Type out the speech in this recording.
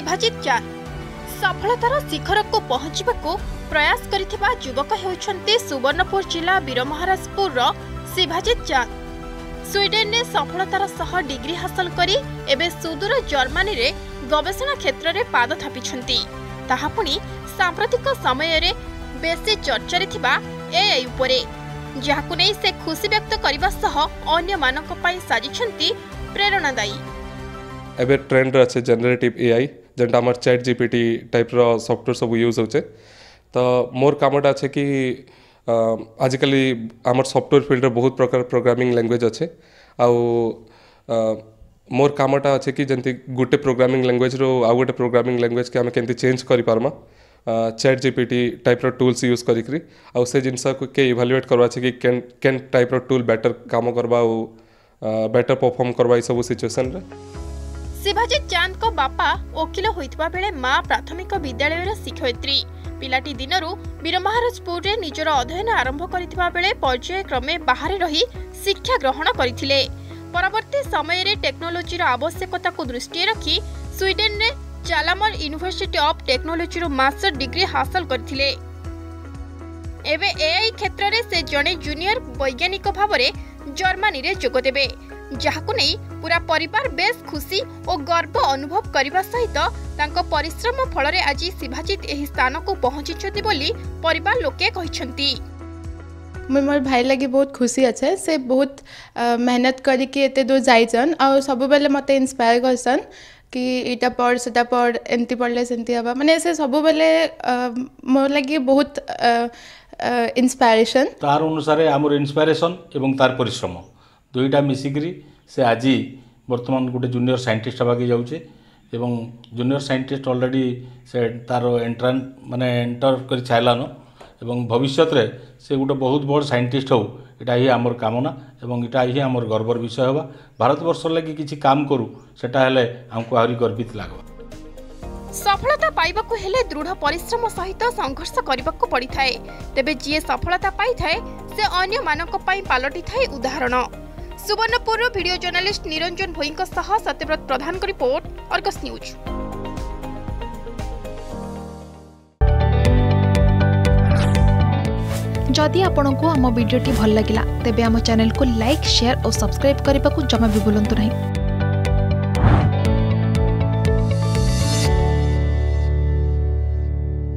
शिवाजित चांद सफलतार शिखर को पहुंचवाक प्रयास करिथिबा युवक हेउछन्ते सुवर्णपुर जिला वीरमहाराजपुर शिवाजित चांद। स्वीडेन ने सफलतार सह डिग्री हासिल करी एबे सुदूर जर्मनी रे गवेषणा क्षेत्र में पाद थापिछन्ती। ताहा पुणी सांप्रतिक समय रे बेसी चर्चा थिबा एआई उपरे, जहाकु नै से खुशी व्यक्त करबा सह अन्य मानक पई साजिछन्ती प्रेरणादायी। एबे ट्रेंड रे अछि जनरेटिव एआई जेंटा हमर चैट जीपीटी टाइप रो सॉफ्टवेयर सब यूज होचे। तो मोर कामटा अछि कि आजिकली आमर सॉफ्टवेयर फील्ड रे बहुत प्रकार प्रोग्रामिंग लैंग्वेज अच्छे। आउ मोर कामटा अच्छे कि जंती गुटे प्रोग्रामिंग लैंग्वेज रो आ गुटे प्रोग्रामिंग लैंग्वेज के आमे केंती चेंज करि पारमा चैट जीपीटी टाइप रो टूल्स यूज करिकरी आउ से जिनस के इवैल्यूएट करवा छै कि केन टाइप रो टूल बेटर काम करबा ओ बेटर परफॉर्म करबा ई सब सिचुएशन रे। शिवाजित चांद को बापा वकील होइतबा बेले मां प्राथमिक विद्यालय रे शिक्षयित्री। पिलाटी दिनरू वीरमहाराजपुर रे निजर अध्ययन आरंभ करितबा बेले पर्याय क्रमे बाहर रही शिक्षा ग्रहण करिथिले। परवर्ती समय रे टेक्नोलोजी रो आवश्यकता को दृष्टि रखी स्वीडेन रे चालामर यूनिवर्सिटी ऑफ टेक्नोलोजी रो मास्टर डिग्री हासिल करथिले। एबे एआई क्षेत्र रे से जणे जूनियर वैज्ञानिक भावरे जर्मनी रे जोग देबे, जहाकु नै पूरा परिवार बेस खुशी और गर्व अनुभव करबा सहित तांको परिश्रम फल रे आज शिवाजित एही स्थान को पहुंची बोली परिवार लोके कहिसंती। मोर भाई लगे बहुत खुशी अच्छे। से बहुत मेहनत करके एते दूर जाइछन और सब बेले मते इंस्पायर करसन कि इटा पढ़ सेटा पढ़ एंती पढ़ले सेंती हबा, माने से सब बेले मोर लगे बहुत इंस्पिरेशन। तार अनुसार आमर इंस्पिरेशन एवं तार परिश्रम दुईटा मिसिकरी से आज वर्तमान गोटे जूनियर साइंटिस्ट हवाके जाऊे एवं जूनियर साइंटिस्ट ऑलरेडी से तार एंट्रांस माने एंटर कर छाइलान एवं भविष्य रे से गोटे बहुत बड़ साइंटिस्ट हो एटा ही आमर कामना एवं एटा ही आमर गर्वर विषय होगा। भारत वर्ष लगी किछि काम करू सेटा हेले हमको आहुरी गर्वित लागो। सफलता पाइबाकू हेले दृढ़ परिश्रम सहित संघर्ष करबाकू पड़ी थाए। तेबे जिए सफलता पाई थाए से अन्य मानक पई पालटी थाए उदाहरण। सुवर्णपुर वीडियो जर्नलिस्ट निरंजन भोईंक सह सत्यव्रत प्रधान को रिपोर्ट, अर्गस न्यूज। जदि आपंक आम भिडी भल लगा तेब आम चैनल को लाइक, शेयर और सब्सक्राइब करने को जमा भी भूलु नहीं।